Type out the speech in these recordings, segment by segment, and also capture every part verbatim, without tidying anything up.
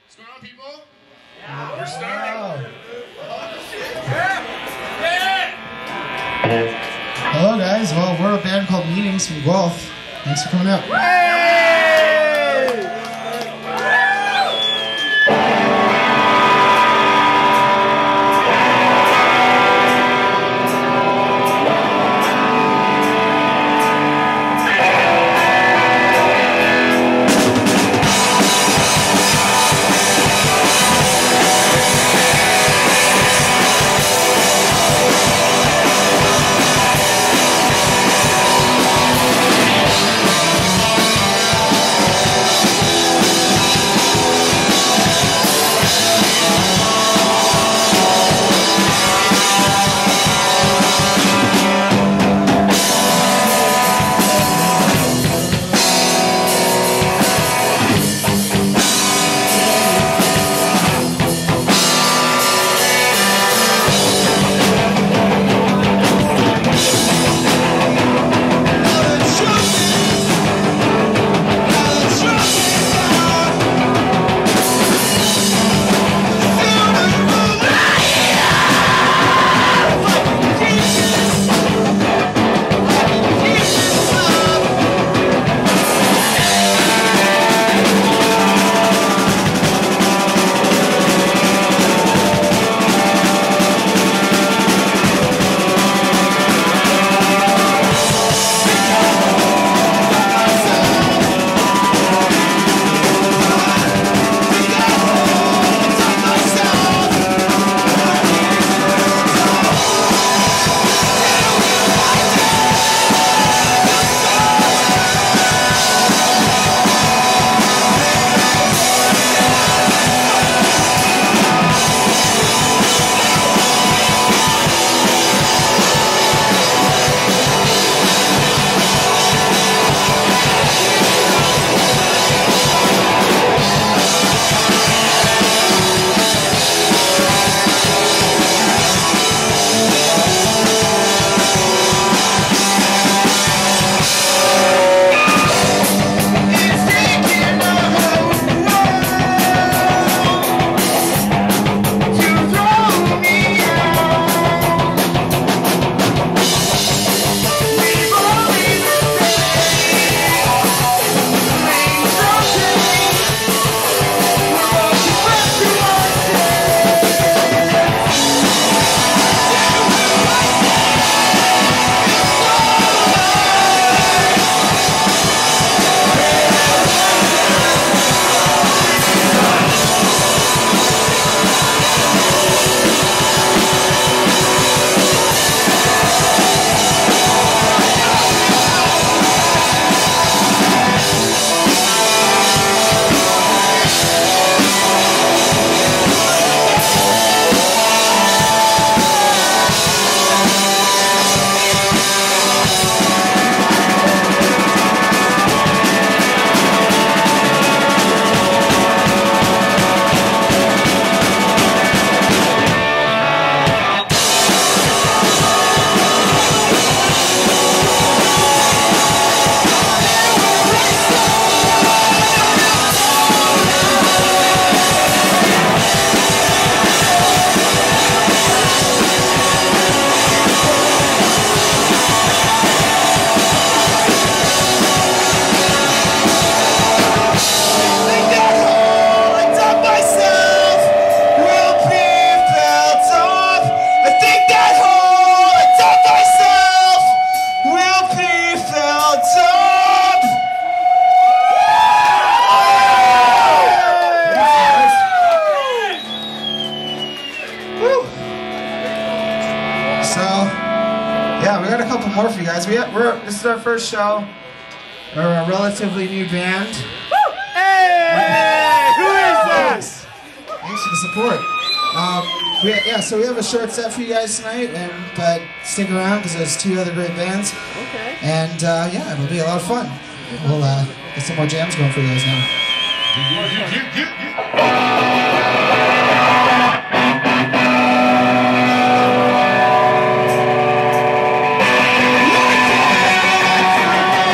What's going on, people? Yeah. We're starting. Hello, guys. Well, we're a band called Meetings from Guelph. Thanks for coming out. Yeah, we got a couple more for you guys. We have, we're, this is our first show. We're a relatively new band. Woo! Hey! Who is this? Thanks for the support. Um, we, yeah, so we have a short set for you guys tonight, and but stick around because there's two other great bands. Okay. And uh, yeah, it'll be a lot of fun. We'll uh, get some more jams going for you guys now.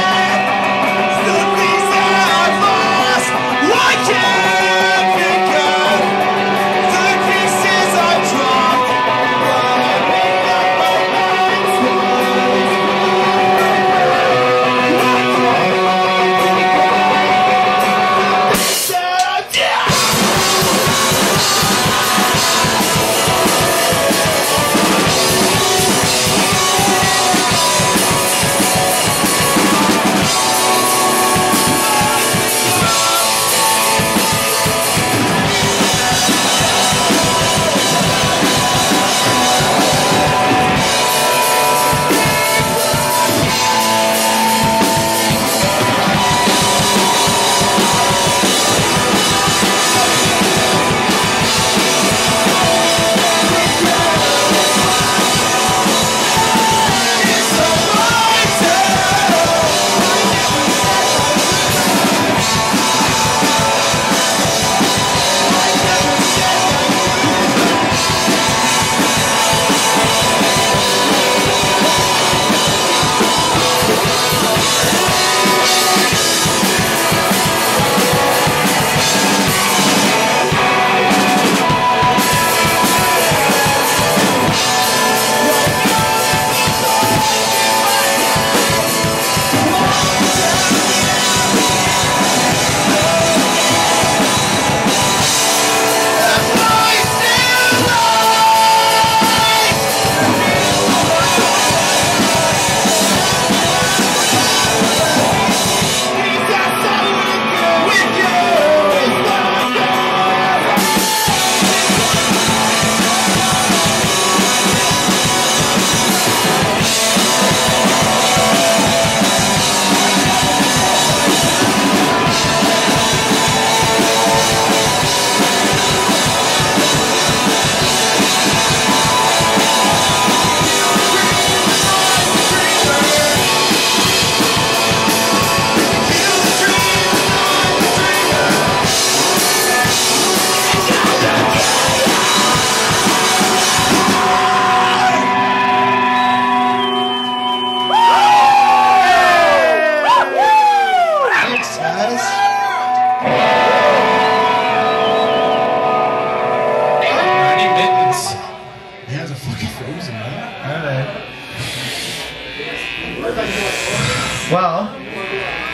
Why can't we go?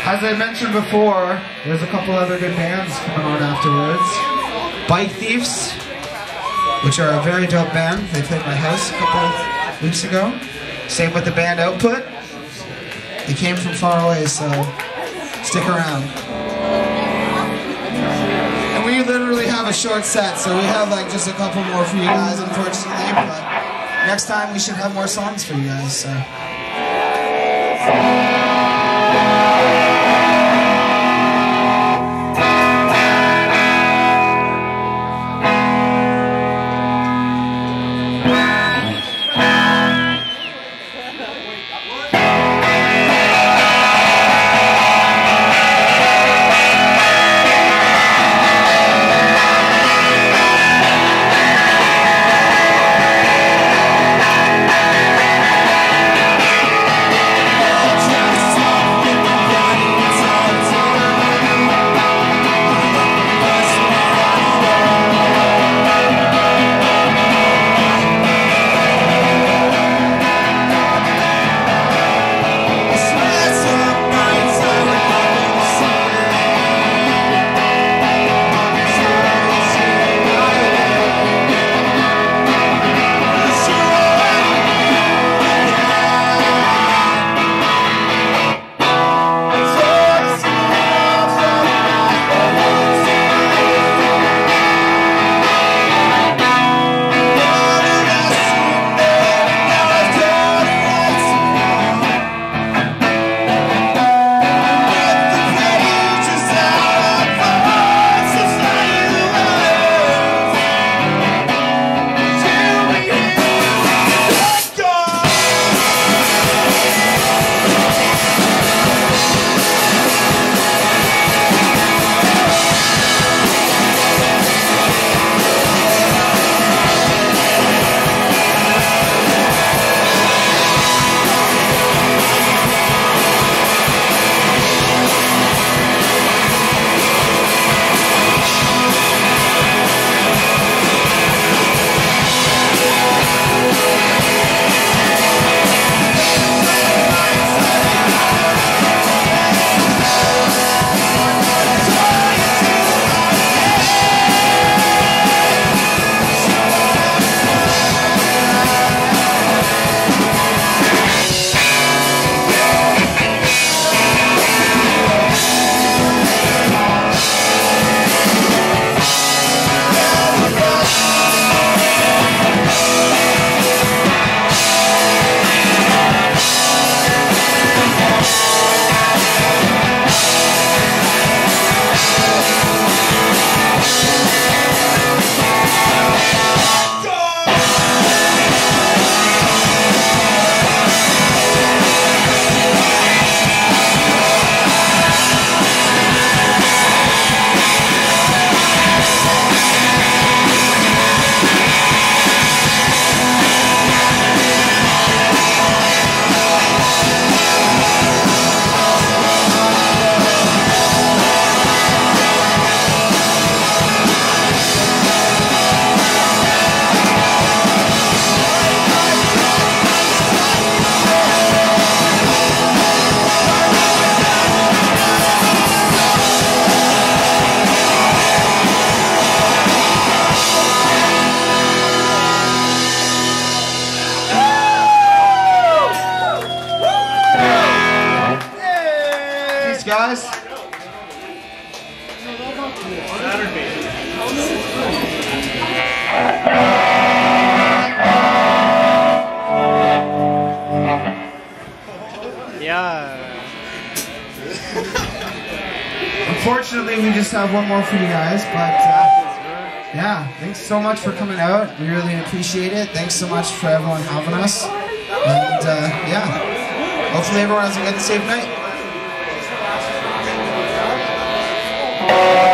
as I mentioned before, there's a couple other good bands coming on afterwards. Bike Thieves, which are a very dope band. They played my house a couple weeks ago. Same with the band Output. They came from far away, so stick around. And we literally have a short set, so we have like just a couple more for you guys, unfortunately, but next time we should have more songs for you guys, so. Guys. Yeah. Unfortunately, we just have one more for you guys, but uh, yeah, thanks so much for coming out. We really appreciate it. Thanks so much for everyone having us, and uh, yeah, hopefully everyone has a good and safe night.